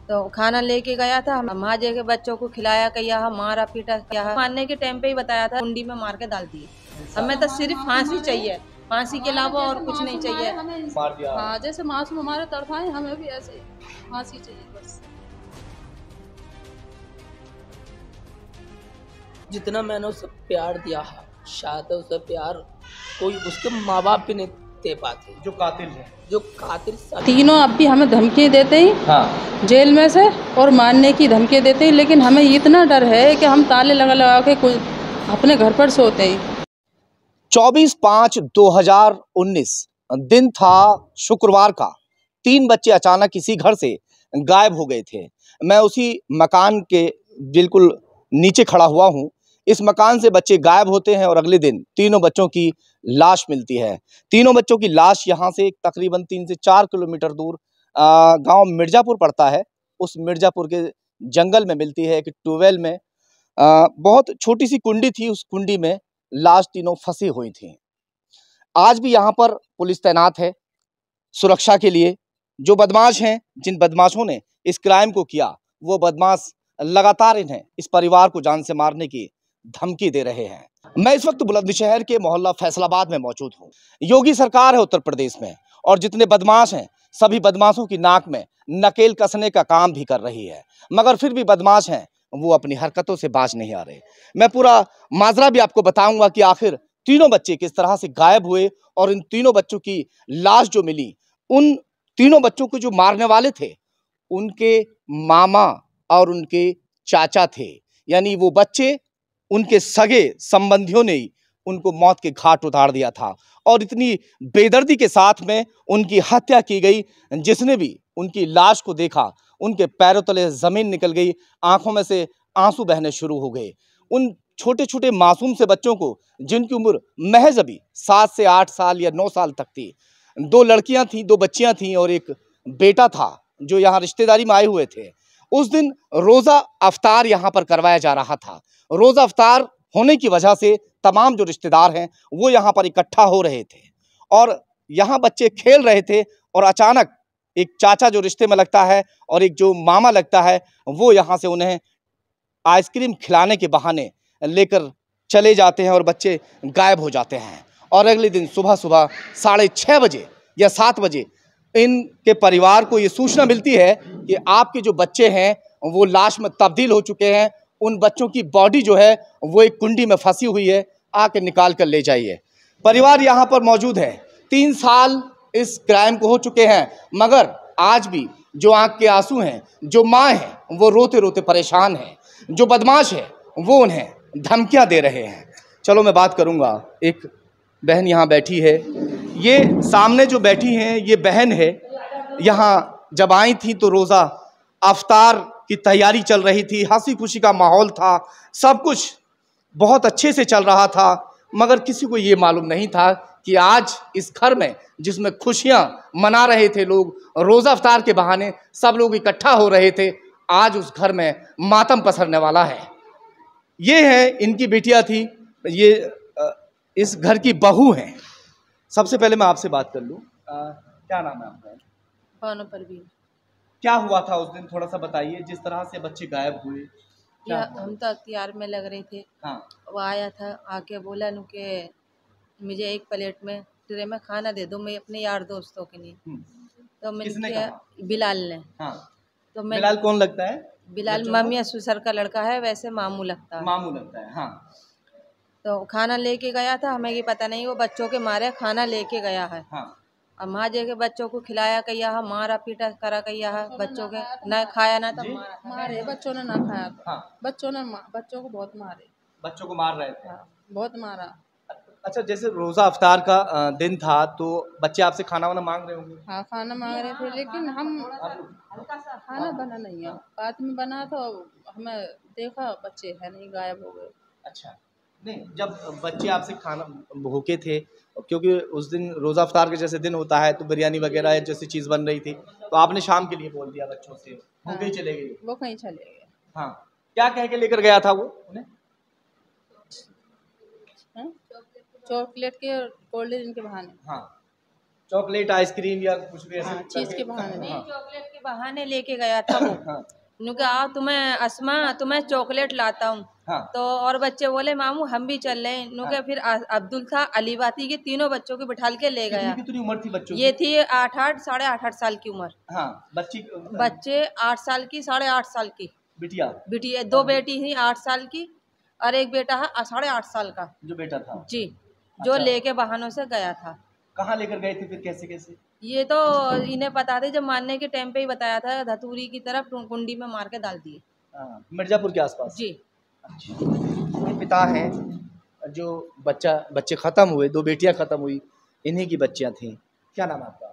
तो खाना लेके गया था, वहाँ जाके बच्चों को खिलाया किया, मारा पीटा किया। मारने के टाइम पे ही बताया था, कुंडी में मार के डाल दिए। हमें तो सिर्फ फांसी चाहिए, फांसी के अलावा और कुछ नहीं चाहिए। मार दिया। हाँ, जैसे मासूम हमारे तड़पाए, हमें भी ऐसे फांसी चाहिए बस। जितना मैंने उसे प्यार दिया है, शायद उसे प्यार कोई उसके माँ बाप भी नहीं दे पाते। जो कातिल है, जो कातिल तीनों अब भी हमें धमकी देते हैं हाँ, जेल में से, और मारने की धमकी देते हैं, लेकिन हमें इतना डर है कि हम ताले लगा लगा के अपने घर पर सोते हैं। 24/5/2019 दिन था, शुक्रवार का। 3 बच्चे अचानक किसी घर से गायब हो गए थे। मैं उसी मकान के बिल्कुल नीचे खड़ा हुआ हूँ। इस मकान से बच्चे गायब होते हैं और अगले दिन तीनों बच्चों की लाश मिलती है। तीनों बच्चों की लाश यहाँ से तकरीबन 3 से 4 किलोमीटर दूर गांव मिर्जापुर पड़ता है। उस मिर्जापुर के जंगल में मिलती है, एक ट्यूबवेल में। बहुत छोटी सी कुंडी थी, उस कुंडी में लाश तीनों फंसी हुई थी। आज भी यहाँ पर पुलिस तैनात है सुरक्षा के लिए। जो बदमाश हैं, जिन बदमाशों ने इस क्राइम को किया, वो बदमाश लगातार इन्हें, इस परिवार को जान से मारने की धमकी दे रहे हैं। मैं इस वक्त बुलंदशहर के मोहल्ला फैसलाबाद में मौजूद हूँ। योगी सरकार है उत्तर प्रदेश में, और जितने बदमाश हैं, सभी बदमाशों की नाक में नकेल कसने का काम भी कर रही है। मगर फिर भी बदमाश हैं, वो अपनी हरकतों से बाज नहीं आ रहे। मैं पूरा माजरा भी आपको बताऊंगा कि आखिर तीनों बच्चे किस तरह से गायब हुए, और इन तीनों बच्चों की लाश जो मिली, उन तीनों बच्चों को जो मारने वाले थे, उनके मामा और उनके चाचा थे। यानी वो बच्चे, उनके सगे संबंधियों ने ही उनको मौत के घाट उतार दिया था, और इतनी बेदर्दी के साथ में उनकी हत्या की गई। जिसने भी उनकी लाश को देखा, उनके पैरों तले जमीन निकल गई, आंखों में से आंसू बहने शुरू हो गए। उन छोटे छोटे मासूम से बच्चों को, जिनकी उम्र महज अभी 7 से 8 साल या 9 साल तक थी, 2 लड़कियां थीं, 2 बच्चियां थीं और एक बेटा था जो यहाँ रिश्तेदारी में आए हुए थे। उस दिन रोज़ा अफ्तार यहाँ पर करवाया जा रहा था। रोज़ा अफ्तार होने की वजह से तमाम जो रिश्तेदार हैं, वो यहाँ पर इकट्ठा हो रहे थे, और यहाँ बच्चे खेल रहे थे। और अचानक एक चाचा जो रिश्ते में लगता है और एक जो मामा लगता है, वो यहाँ से उन्हें आइसक्रीम खिलाने के बहाने लेकर चले जाते हैं, और बच्चे गायब हो जाते हैं। और अगले दिन सुबह सुबह 6:30 बजे या 7 बजे इनके परिवार को ये सूचना मिलती है कि आपके जो बच्चे हैं वो लाश में तब्दील हो चुके हैं। उन बच्चों की बॉडी जो है वो एक कुंडी में फंसी हुई है, आके निकाल कर ले जाइए। परिवार यहाँ पर मौजूद है। 3 साल इस क्राइम को हो चुके हैं, मगर आज भी जो आंख के आंसू हैं, जो माँ हैं, वो रोते रोते परेशान हैं। जो बदमाश है वो उन्हें धमकियां दे रहे हैं। चलो मैं बात करूंगा। एक बहन यहाँ बैठी है, ये सामने जो बैठी हैं ये बहन है। यहाँ जब आई थी तो रोज़ा अफ्तार की तैयारी चल रही थी, हंसी खुशी का माहौल था, सब कुछ बहुत अच्छे से चल रहा था। मगर किसी को ये मालूम नहीं था कि आज इस घर में, जिसमें खुशियां मना रहे थे लोग, रोज़ा अफ्तार के बहाने सब लोग इकट्ठा हो रहे थे, आज उस घर में मातम पसरने वाला है। ये है, इनकी बेटियां थी, ये इस घर की बहू हैं। सबसे पहले मैं आपसे बात कर लूं, क्या नाम है आपका? बानो परवीन। क्या हुआ था उस दिन, थोड़ा सा बताइए। जिस तरह से बच्चे गायब हुए, क्या या हुआ? हम तो अख्तियार में लग रहे थे। हाँ, वो आया था, आके बोला नु के मुझे एक प्लेट में ट्रे में खाना दे दो, मैं अपने यार दोस्तों के लिए। तो मैंने किसने किया, कहा? बिलाल ने। हाँ, तो मैं बिलाल कौन लगता है? बिलाल बच्चों को? मम्मी ससुर का लड़का है, वैसे मामू लगता है। मामू लगता है। हाँ, तो खाना लेके गया था, हमें ये पता नहीं वो बच्चों के मारे खाना लेके गया है। हाँ, अब वहाँ जाके बच्चों को खिलाया किया है, मारा पीटा करा किया है, बच्चों के न खाया ना तो जी? मारे बच्चों ने, ना खाया तो हाँ, बच्चों को बहुत मारे। बच्चों को मार रहे थे। हाँ, बहुत मारा। अच्छा, जैसे रोज़ा अफ्तार का दिन था, तो बच्चे आपसे खाना वाना मांग रहे होंगे? हाँ, खाना मांग रहे थे, लेकिन हम खाना बना नहीं है, बाद में बना तो हमें देखा बच्चे है नहीं, गायब हो गए। अच्छा, नहीं, जब बच्चे आपसे खाना भूखे थे, क्योंकि उस दिन रोज़ा अफ्तार के जैसे दिन होता है, तो बिरयानी वगैरह जैसी चीज़ बन रही थी, तो आपने शाम के लिए बोल दिया बच्चों से, भूखे ही चले गए? वो कहीं चले गए। हाँ, क्या कह के लेकर गया था वो उन्हें? हाँ? चॉकलेट के और कोल्ड ड्रिंक के बहाने। हाँ, चॉकलेट आइसक्रीम या कुछ भी ऐसे हाँ, चीज के बहाने नहीं, हाँ। चॉकलेट के बहाने लेके गया था वो। हाँ उन्होंने कहा आओ तुम्हें अस्मा तुम्हें चॉकलेट लाता हूँ। हाँ तो और बच्चे बोले मामू हम भी चल रहे हैं। उन्होंने कहा फिर अब्दुल था अलीबाती के तीनों बच्चों को बिठाल के ले गया। कितनी उम्र थी बच्चों की? ये थी 8 साढ़े 8 साल की उम्र। हाँ बच्ची बच्चे 8 साल की 8.5 साल की बिटिया बिटिया, 2 बेटी थी 8 साल की और एक बेटा है 8.5 साल का जो बेटा था। जी, जो अच्छा। लेके बहानों से गया था। कहाँ लेकर गए थे फिर, कैसे कैसे? ये तो इन्हें पता था, जब मारने के टाइम पे ही बताया था, धतूरी की तरफ कुंडी में मार के डाल दिए। हाँ, मिर्जापुर के आसपास। जी। ये पिता हैं जो बच्चे खत्म हुए, 2 बेटियां खत्म हुई, इन्हीं की बच्चियां थी। क्या नाम है आपका?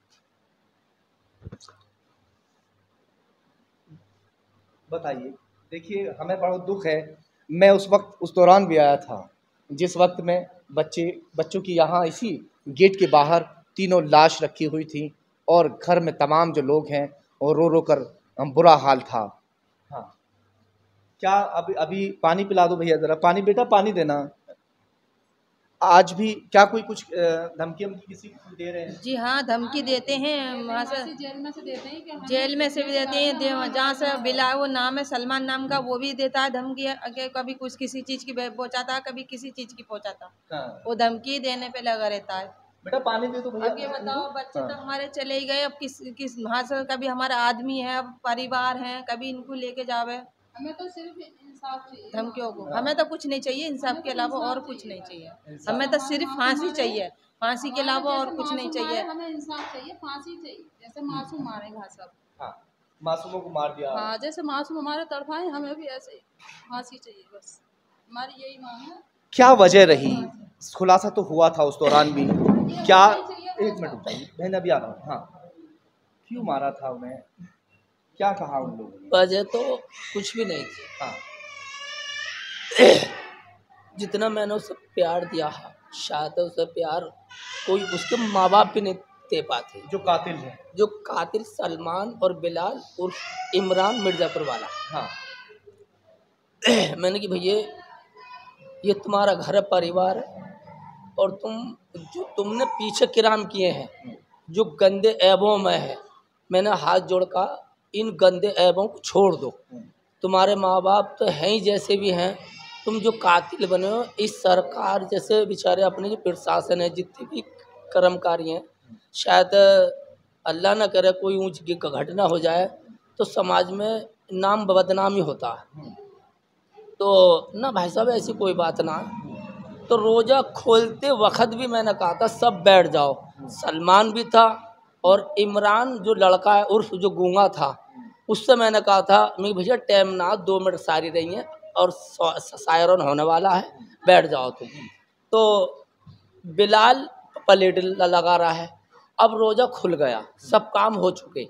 बताइए। देखिए हमें बड़ा दुख है, मैं उस वक्त उस दौरान भी आया था जिस वक्त में बच्चों की यहाँ इसी गेट के बाहर तीनों लाश रखी हुई थी और घर में तमाम जो लोग हैं और रो रो कर बुरा हाल था। हाँ, क्या अभी पानी पिला दो भैया ज़रा, पानी बेटा पानी देना। आज भी क्या कोई कुछ धमकी किसी को दे रहे हैं? जी हाँ, धमकी देते हैं वहाँ से, जेल में से देते हैं कि हम जेल में से भी देते हैं, जहाँ से बिला वो नाम है सलमान नाम का, वो भी देता है धमकी। कभी कुछ किसी चीज़ की पहुँचाता है, कभी किसी चीज़ की पहुँचाता। हाँ। वो धमकी देने पे लगा रहता है। बेटा पानी दे दो भैया। अब ये बताओ, बच्चे हाँ। तो हमारे चले ही गए, अब किस वहाँ से कभी हमारा आदमी है, अब परिवार है, कभी इनको लेके जावे। हमें तो सिर्फ इंसाफ चाहिए। धमकियों को हमें तो कुछ नहीं चाहिए, इंसाफ के अलावा और कुछ नहीं चाहिए। हमें तो सिर्फ फांसी चाहिए, फांसी के अलावा और कुछ नहीं चाहिए। हमें इंसाफ चाहिए, फांसी चाहिए। जैसे मासूम मारेगा सब। हाँ, मासूमों को मार दिया। हाँ, जैसे मासूम हमारे तड़पाए, हमें भी ऐसे ही फांसी चाहिए, बस हमारी यही मांग है। क्या वजह रही? खुलासा तो हुआ था उस दौरान भी। क्या, एक मिनट बताइए बहन, अभी आ रहा हूँ। हाँ, क्यों मारा था उन्हें, क्या कहा उन लोगों ने? वजह तो कुछ भी नहीं थी। हाँ, जितना मैंने उसे प्यार दिया है, शायद उसे प्यार कोई उसके माँ बाप भी नहीं दे पाते। जो कातिल है। जो कातिल सलमान और बिलाल उर्फ इमरान मिर्ज़ापुर वाला। हाँ, मैंने कि भैया ये तुम्हारा घर है, परिवार है, और तुमने पीछे किराम किए हैं जो गंदे ऐबों में है, मैंने हाथ जोड़ का इन गंदे ऐबों को छोड़ दो। तुम्हारे माँ बाप तो हैं ही जैसे भी हैं, तुम जो कातिल बने हो, इस सरकार जैसे बेचारे अपने जो प्रशासन है, जितने भी कर्मकारी हैं, शायद अल्लाह ना करे कोई ऊंच की घटना हो जाए तो समाज में नाम बदनामी होता है। तो ना भाई साहब ऐसी कोई बात ना है। तो रोज़ा खोलते वक्त भी मैंने कहा था सब बैठ जाओ। सलमान भी था और इमरान जो लड़का है उर्फ जो गूंगा था, उससे मैंने कहा था मैं भैया टाइम ना 2 मिनट सारी रही हैं और सायरन होने वाला है, बैठ जाओ तुम। तो बिलाल प्लेट लगा रहा है। अब रोज़ा खुल गया, सब काम हो चुके।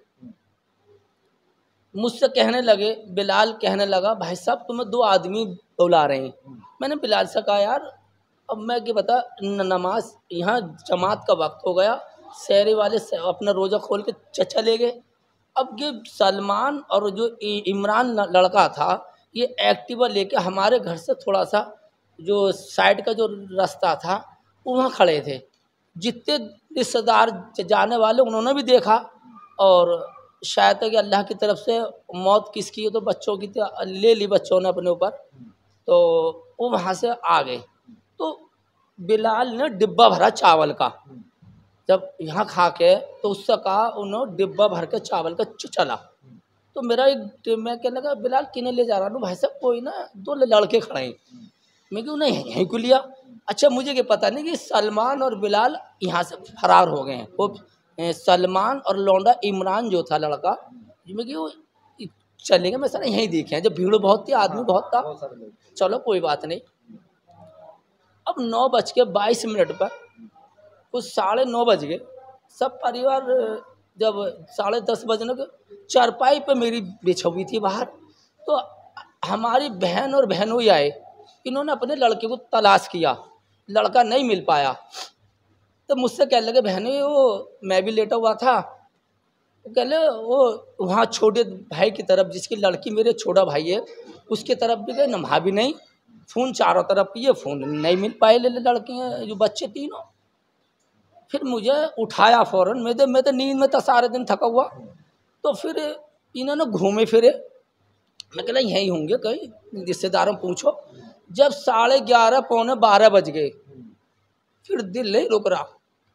मुझसे कहने लगे, बिलाल कहने लगा भाई साहब तुम्हें 2 आदमी बुला रहे हैं। मैंने बिलाल से कहा यार अब मैं क्या बता, नमाज यहाँ जमात का वक्त हो गया, शहरी वाले अपना रोज़ा खोल के चले गए। अब ये सलमान और जो इमरान लड़का था, ये एक्टिवा लेके हमारे घर से थोड़ा सा जो साइड का जो रास्ता था वहाँ खड़े थे। जितने रिश्तेदार जाने वाले उन्होंने भी देखा, और शायद कि अल्लाह की तरफ से मौत किसकी हो तो बच्चों की ले ली बच्चों ने अपने ऊपर, तो वो वहाँ से आ गए। तो बिलाल ने डिब्बा भरा चावल का, जब यहाँ खा के तो उससे कहा उन्होंने डिब्बा भर के चावल का चला। तो मेरा मैं कहने लगा बिलाल किने ले जा रहा हूँ? भाई साहब कोई ना 2 लड़के खड़े हैं। मैं क्यों नहीं यहीं को लिया। अच्छा मुझे क्या पता नहीं कि सलमान और बिलाल यहाँ से फरार हो गए हैं। वो सलमान और लौंडा इमरान जो था लड़का, मैं कि वो चले गए। मैं सर यहीं देखे हैं, जब भीड़ बहुत थी, आदमी बहुत था। चलो कोई बात नहीं। अब 9:22 पर कुछ 9:30 बज गए। सब परिवार जब 10:30 बजने के चारपाई पे मेरी बिछी हुई थी बाहर, तो हमारी बहन और बहनोई आए। इन्होंने अपने लड़के को तलाश किया, लड़का नहीं मिल पाया। तो मुझसे कहने लगे बहनोई वो मैं भी लेटा हुआ था, कह ले वो वहाँ छोटे भाई की तरफ, जिसकी लड़की मेरे छोटा भाई है उसके तरफ भी गए, नहा भी नहीं, फ़ोन चारों तरफ किए, फ़ोन नहीं मिल पाए लड़के जो बच्चे तीनों। फिर मुझे उठाया फ़ौरन, मैं तो नींद में था, सारे दिन थका हुआ। तो फिर इन्होंने घूमे फिरे, मैं कहला यहीं होंगे कहीं, रिश्तेदारों पूछो। जब 11:30 पौने 12 बज गए, फिर दिल नहीं रुक रहा,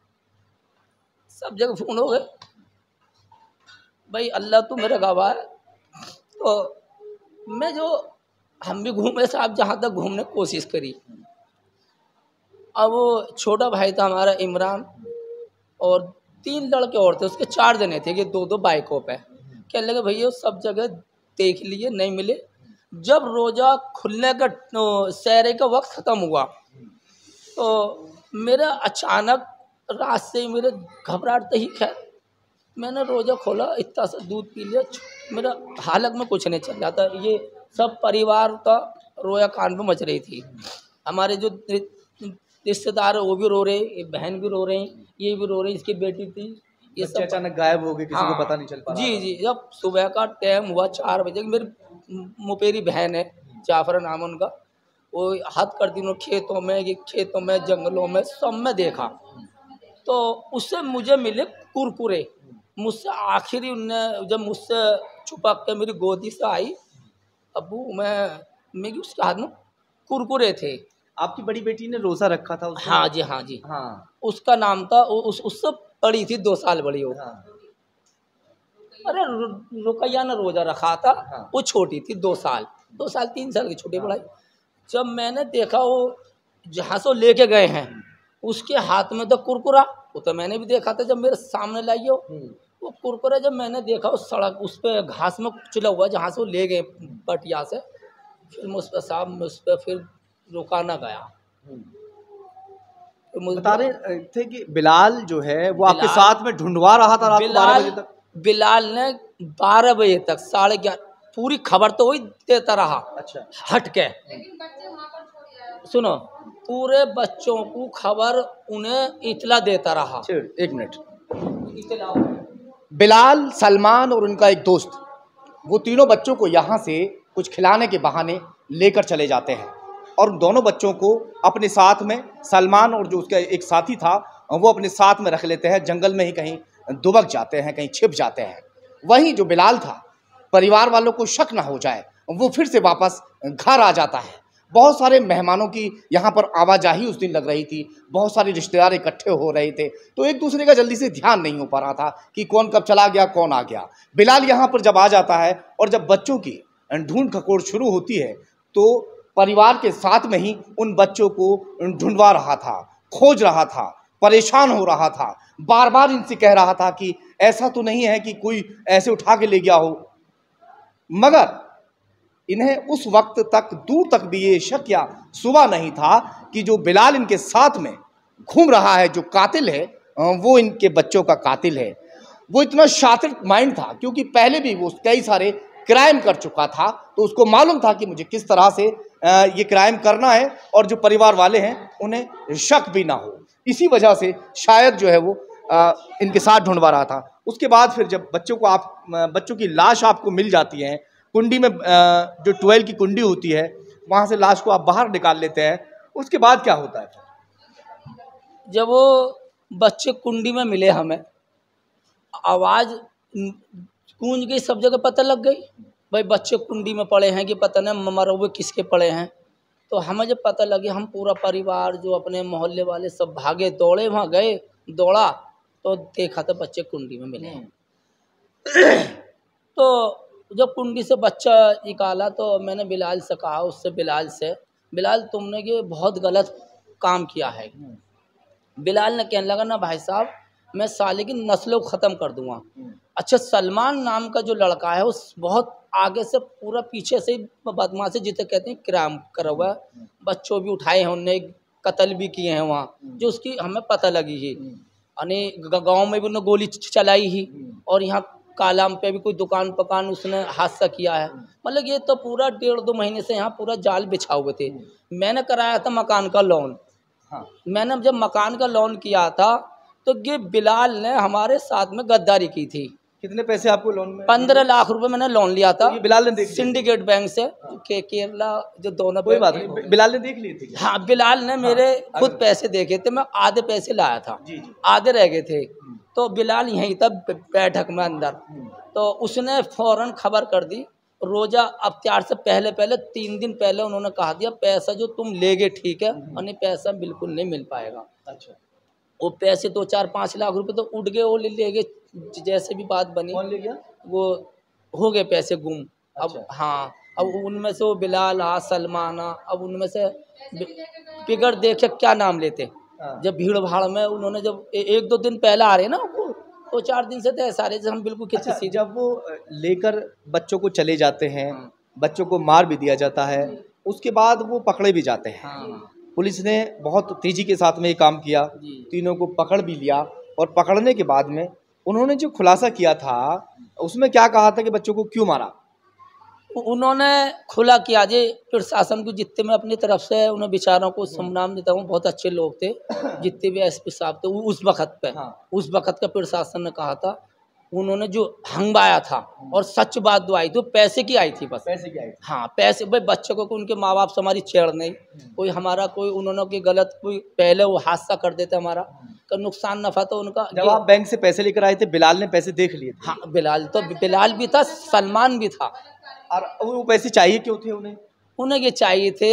सब जगह फ़ोन हो गए, भाई अल्लाह तो मेरा गवाह है। तो मैं जो हम भी घूमे साहब, जहाँ तक घूमने की कोशिश करी। अब वो छोटा भाई था हमारा इमरान, और 3 लड़के और थे, उसके 4 जने थे, ये 2-2 बाइकों पे। कहने लगे भैया सब जगह देख लिए, नहीं मिले। जब रोज़ा खुलने का सहरे का वक्त ख़त्म हुआ, तो मेरा अचानक रात से ही मेरे घबराहट तो ही, खैर मैंने रोज़ा खोला, इतना सा दूध पी लिया, मेरा हालत में कुछ नहीं चल रहा था। ये सब परिवार का रोया कान पे मच रही थी। हमारे जो रिश्तेदार वो भी रो रहे, बहन भी रो रही, ये भी रो रही, इसकी बेटी थी, ये सब अचानक गायब हो गए, किसी को पता नहीं चल पा रहा। जी। जब सुबह का टाइम हुआ 4 बजे, मेरी मुपेरी बहन है, जाफर नाम उनका, वो हाथ करती उन्होंने खेतों में जंगलों में सब में देखा। तो उससे मुझे मिले कुरकुरे, मुझसे आखिरी उनने जब मुझसे छुपक के मेरी गोदी से आई, अबू मैं उसके हाथ में कुरकुरे थे। आपकी बड़ी बेटी ने रोज़ा रखा था उसमें? हाँ जी। हाँ। उसका नाम था, उससे बड़ी थी, 2 साल बड़ी हो। हाँ। अरे रुकैया ने रोज़ा रखा था। हाँ। वो छोटी थी, 2 साल 3 साल की छोटी बड़ाई। जब मैंने देखा वो जहाँ से लेके गए हैं, उसके हाथ में तो कुरकुरा, वो तो मैंने भी देखा था जब मेरे सामने लाई हो। वो कुरकुरा जब मैंने देखा उस सड़क, उस पर घास में कुचला हुआ, जहाँ से वो ले गए पटिया से, फिर मुझ पर फिर रुका ना गया। तो बता रहे थे कि बिलाल जो है वो आपके साथ में ढूंढवा रहा था रात को 12 बजे तक। बिलाल ने 12 बजे तक 11:30 पूरी खबर तो वही देता रहा। अच्छा। हट के सुनो, पूरे बच्चों को खबर उन्हें इतला देता रहा। 1 मिनट। बिलाल, सलमान और उनका एक दोस्त, वो तीनों बच्चों को यहाँ से कुछ खिलाने के बहाने लेकर चले जाते हैं, और दोनों बच्चों को अपने साथ में, सलमान और जो उसका एक साथी था वो अपने साथ में रख लेते हैं। जंगल में ही कहीं दुबक जाते हैं, कहीं छिप जाते हैं। वहीं जो बिलाल था, परिवार वालों को शक ना हो जाए, वो फिर से वापस घर आ जाता है। बहुत सारे मेहमानों की यहाँ पर आवाजाही उस दिन लग रही थी, बहुत सारे रिश्तेदार इकट्ठे हो रहे थे, तो एक दूसरे का जल्दी से ध्यान नहीं हो पा रहा था कि कौन कब चला गया, कौन आ गया। बिलाल यहाँ पर जब आ जाता है और जब बच्चों की ढूंढ खकोड़ शुरू होती है, तो परिवार के साथ में ही उन बच्चों को ढूंढवा रहा था, खोज रहा था, परेशान हो रहा था, बार बार इनसे कह रहा था कि ऐसा तो नहीं है कि कोई ऐसे उठा के ले गया हो। मगर इन्हें उस वक्त तक दूर तक भी ये शक या शुबा नहीं था कि जो बिलाल इनके साथ में घूम रहा है, जो कातिल है, वो इनके बच्चों का कातिल है। वो इतना शातिर माइंड था, क्योंकि पहले भी वो कई सारे क्राइम कर चुका था, तो उसको मालूम था कि मुझे किस तरह से ये क्राइम करना है, और जो परिवार वाले हैं उन्हें शक भी ना हो। इसी वजह से शायद जो है वो इनके साथ ढूंढवा रहा था। उसके बाद फिर जब बच्चों की लाश आपको मिल जाती है, कुंडी में जो 12 की कुंडी होती है, वहाँ से लाश को आप बाहर निकाल लेते हैं, उसके बाद क्या होता है? जब वो बच्चे कुंडी में मिले, हमें आवाज़ गूंज गई, सब जगह पता लग गई भाई बच्चे कुंडी में पड़े हैं, कि पता नहीं मरे हुए किसके पड़े हैं। तो हमें जब पता लगे, हम पूरा परिवार जो अपने मोहल्ले वाले सब भागे, दौड़े, वहाँ गए, दौड़ा तो देखा था बच्चे कुंडी में मिले हैं। तो जब कुंडी से बच्चा निकाला तो मैंने बिलाल से कहा, बिलाल तुमने ये बहुत गलत काम किया है। बिलाल ने कहने लगा, ना भाई साहब, मैं साले की नस्लों को ख़त्म कर दूंगा। अच्छा, सलमान नाम का जो लड़का है, उस बहुत आगे से पूरा पीछे से बदमाशी जिसे कहते हैं क्राइम करा हुआ है, बच्चों भी उठाए हैं, उनने कत्ल भी किए हैं वहाँ, जो उसकी हमें पता लगी ही। यानी गाँव में भी उन्होंने गोली चलाई ही, और यहाँ कालाम पे भी कोई दुकान उसने हादसा किया है। मतलब ये तो पूरा 1.5-2 महीने से यहाँ पूरा जाल बिछा हुए थे। मैंने कराया था मकान का लोन। मैंने जब मकान का लोन किया था, तो ये बिलाल ने हमारे साथ में गद्दारी की थी। कितने पैसे आपको लोन में? 15 लाख रुपए मैंने लोन लिया था। तो ये बिलाल ने देख लिया? सिंडिकेट बैंक से के केरला जो दोनों। कोई बात नहीं, बिलाल ने देख लिए थे? हाँ, बिलाल ने मेरे खुद पैसे देखे थे, मैं आधे पैसे लाया था, जी जी। आधे रह गए थे। तो बिलाल यहीं था बैठक में अंदर, तो उसने फौरन खबर कर दी। रोजा अफ्तार से पहले 3 दिन पहले उन्होंने कहा दिया पैसा जो तुम ले गए ठीक है, और नहीं पैसा बिल्कुल नहीं मिल पाएगा। अच्छा, वो पैसे 2-4-5 लाख रुपए तो उड़ गए, वो ले गए जैसे भी बात बनी। कौन ले गया? वो हो गए पैसे गुम। अच्छा। अब हाँ, अब उनमें से वो बिलाल सलमाना, अब उनमें से फिगर देखे क्या नाम लेते। हाँ। जब भीड़ भाड़ में उन्होंने जब 1-2 दिन पहले आ रहे ना, वो 2-4 दिन से थे सारे से हम बिल्कुल अच्छा, किसी जब वो लेकर बच्चों को चले जाते हैं, बच्चों को मार भी दिया जाता है, उसके बाद वो पकड़े भी जाते हैं। हाँ पुलिस ने बहुत तेजी के साथ में ये काम किया, जी। तीनों को पकड़ भी लिया, और पकड़ने के बाद में उन्होंने जो खुलासा किया था उसमें क्या कहा था कि बच्चों को क्यों मारा? उन्होंने खुला किया जी, प्रशासन को जितने मैं अपनी तरफ से उन्हें बेचारों को सम्मान देता हूँ, बहुत अच्छे लोग थे जितने भी एसपी साहब थे उस वक्त पे। हाँ। उस वक्त का प्रशासन ने कहा था, उन्होंने जो हंगाया था और सच बात जो आई थी, पैसे की आई थी बस। पैसे क्या है? हाँ, पैसे भाई, बच्चों को उनके माँ बाप से हमारी छेड़ नहीं, कोई हमारा कोई उन्होंने कोई गलत कोई पहले वो हादसा कर देते हमारा का नुकसान नफा तो उनका। जब आप बैंक से पैसे लेकर आए थे, बिलाल ने पैसे देख लिए थे? हाँ, बिलाल भी था, सलमान भी था। और वो पैसे चाहिए क्यों थे उन्हें? उन्हें ये चाहिए थे,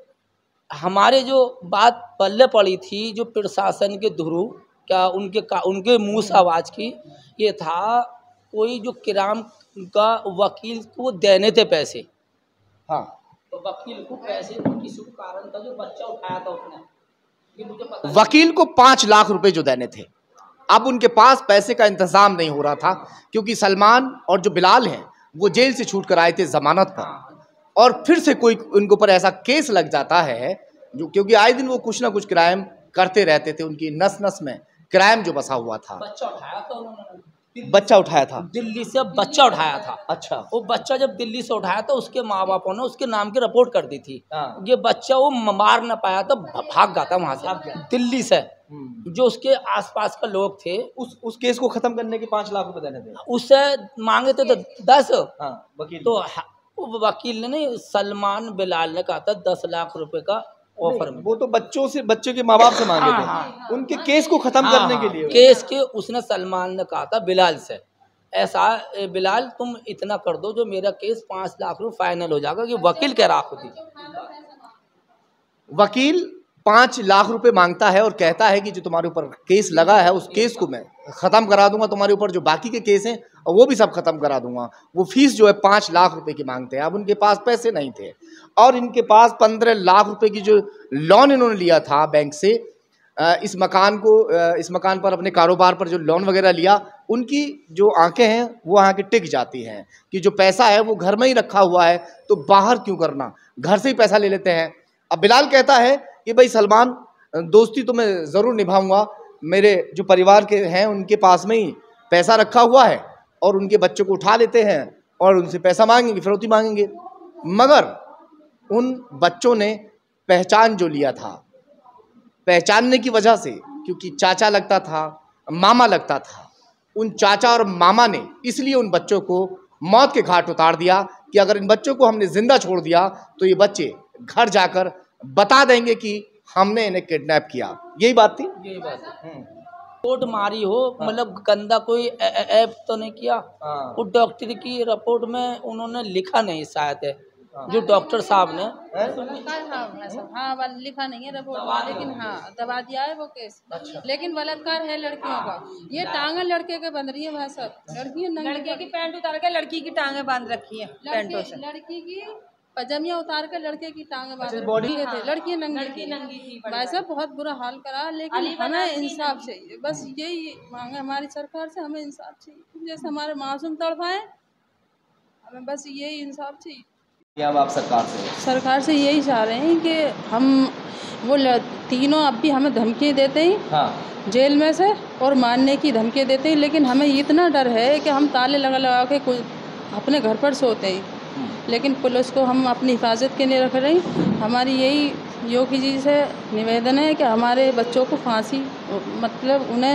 हमारे जो बात पल्ले पड़ी थी, जो प्रशासन के धुरू क्या उनके मुंह से आवाज़ की ये था, कोई जो किराम का वकील को देने थे पैसे। हाँ, तो वकील को पैसे तो किसी को कारण था, जो बच्चा उठाया था उसने, ये मुझे पता नहीं। वकील को 5 लाख रुपए जो देने थे, अब उनके पास पैसे का इंतजाम नहीं हो रहा था, क्योंकि सलमान और जो बिलाल हैं वो जेल से छूट कर आए थे जमानत पर, और फिर से कोई उनके ऊपर ऐसा केस लग जाता है जो, क्योंकि आए दिन वो कुछ ना कुछ क्राइम करते रहते थे, उनकी नस नस में क्राइम जो बसा हुआ था। बच्चा उठाया था उन्होंने, बच्चा उठाया था? दिल्ली से बच्चा उठाया था। अच्छा। वो बच्चा जब दिल्ली से उठाया था, उसके माँ बापों ने उसके नाम की रिपोर्ट कर दी थी। हाँ। ये बच्चा वो मार न पाया तो भाग गया था वहाँ से, दिल्ली से। जो उसके आसपास का लोग थे, उस केस को खत्म करने के 5 लाख रुपए देने थे, उससे मांगे थे तो 10। हाँ, वकील तो वो वकील ने नहीं, सलमान बिलाल ने कहा था 10 लाख रुपए का ऑफर में। वो तो बच्चों के माँ बाप से मांगे थे, उनके केस को खत्म करने के लिए। केस के उसने सलमान ने कहा था बिलाल से, ऐसा बिलाल तुम इतना कर दो जो मेरा केस 5 लाख रुपए फाइनल हो जाएगा, कि वकील कह रहा खुद ही। वकील 5 लाख रुपए मांगता है और कहता है कि जो तुम्हारे ऊपर केस लगा है उस केस को मैं ख़त्म करा दूंगा, तुम्हारे ऊपर जो बाकी के केस हैं और वो भी सब ख़त्म करा दूंगा। वो फीस जो है 5 लाख रुपए की मांगते हैं। अब उनके पास पैसे नहीं थे, और इनके पास 15 लाख रुपए की जो लोन इन्होंने लिया था बैंक से, इस मकान पर अपने कारोबार पर जो लोन वगैरह लिया, उनकी जो आंखें हैं वो आके टिक जाती हैं कि जो पैसा है वो घर में ही रखा हुआ है, तो बाहर क्यों करना, घर से ही पैसा ले लेते हैं। अब बिलाल कहता है कि भाई सलमान, दोस्ती तो मैं ज़रूर निभाऊंगा, मेरे जो परिवार के हैं उनके पास में ही पैसा रखा हुआ है, और उनके बच्चों को उठा लेते हैं और उनसे पैसा मांगेंगे, फिरौती मांगेंगे। मगर उन बच्चों ने पहचान जो लिया था, पहचानने की वजह से, क्योंकि चाचा लगता था, मामा लगता था, उन चाचा और मामा ने इसलिए उन बच्चों को मौत के घाट उतार दिया कि अगर इन बच्चों को हमने जिंदा छोड़ दिया तो ये बच्चे घर जाकर बता देंगे कि हमने इन्हें किडनैप किया। यही बात थी। यही बात है। रिपोर्ट मारी हो, मतलब गंदा कोई ऐप तो नहीं किया। वो डॉक्टर की रिपोर्ट में उन्होंने लिखा नहीं शायद है, जो डॉक्टर साहब ने हाँ लिखा नहीं है रिपोर्ट में, लेकिन हाँ दबा दिया है वो केस। लेकिन बलात्कार है लड़कियों का, ये टांगे लड़के के बंध रही है भाई साहब, लड़के की पैंट उतार के लड़की की टांगे बांध रखी है पैंटों से, लड़की की पजामिया उतार के लड़के की टांगे बांध रखी है, लड़की नंगी थी भाई साहब, बहुत बुरा हाल करा। लेकिन हमें इंसाफ चाहिए, बस यही मांगे हमारी सरकार से, हमें इंसाफ चाहिए, जैसे हमारे मासूम तड़पाए, हमें बस यही इंसाफ चाहिए। आप सरकार से यही चाह रहे हैं कि हम वो तीनों अब भी हमें धमकी देते हैं, हाँ, जेल में से, और मारने की धमकी देते हैं, लेकिन हमें इतना डर है कि हम ताले लगा के अपने घर पर सोते हैं, लेकिन पुलिस को हम अपनी हिफाजत के लिए रख रहे हैं। हमारी यही योगी जी से निवेदन है कि हमारे बच्चों को फांसी, मतलब उन्हें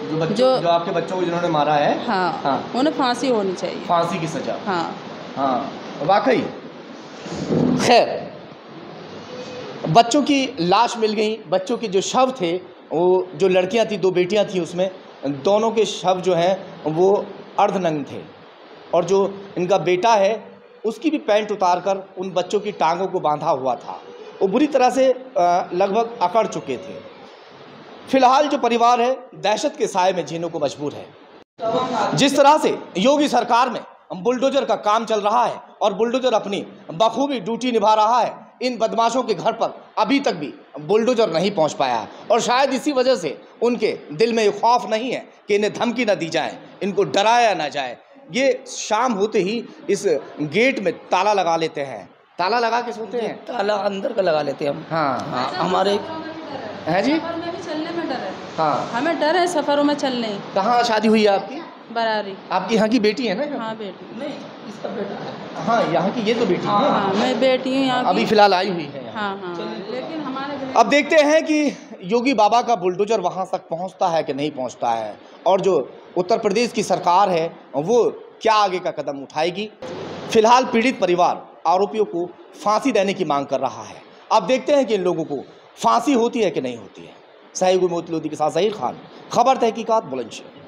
जो आपके बच्चों को जिन्होंने मारा है, हाँ, उन्हें फांसी होनी चाहिए, फांसी की सजा। हाँ वाकई। खैर, बच्चों की लाश मिल गई, बच्चों के जो शव थे, वो जो लड़कियां थी, 2 बेटियां थी, उसमें दोनों के शव जो हैं वो अर्धनग्न थे, और जो इनका बेटा है उसकी भी पैंट उतारकर उन बच्चों की टांगों को बांधा हुआ था। वो बुरी तरह से लगभग अकड़ चुके थे। फिलहाल जो परिवार है दहशत के साए में जीने को मजबूर है। जिस तरह से योगी सरकार में बुलडोजर का काम चल रहा है और बुलडोजर अपनी बखूबी ड्यूटी निभा रहा है, इन बदमाशों के घर पर अभी तक भी बुलडोजर नहीं पहुंच पाया, और शायद इसी वजह से उनके दिल में ये खौफ नहीं है कि इन्हें धमकी न दी जाए, इनको डराया ना जाए। ये शाम होते ही इस गेट में ताला लगा लेते हैं। ताला लगा के सोते हैं? ताला अंदर का लगा लेते हैं हम। हाँ, हमारे है जी। सफर में भी चलने में डर है। हाँ, हमें डर है सफरों में चलने। कहाँ शादी हुई है आपकी? बरारी। आपकी यहाँ की बेटी है ना? हाँ बेटी। नहीं, इसका बेटा है। हाँ, यहाँ की ये तो बेटी है। हाँ, मैं बेटी हूँ यहाँ की। अभी फिलहाल आई हुई है। हाँ, लेकिन हमारे अब देखते हैं कि योगी बाबा का बुलडोजर वहाँ तक पहुँचता है कि नहीं पहुँचता है, और जो उत्तर प्रदेश की सरकार है वो क्या आगे का कदम उठाएगी। फिलहाल पीड़ित परिवार आरोपियों को फांसी देने की मांग कर रहा है। अब देखते हैं कि इन लोगों को फांसी होती है कि नहीं होती है। सहयोगी मोती लोधी के साथ ज़हीर खान, खबर तहकीकात बुलंदशहर।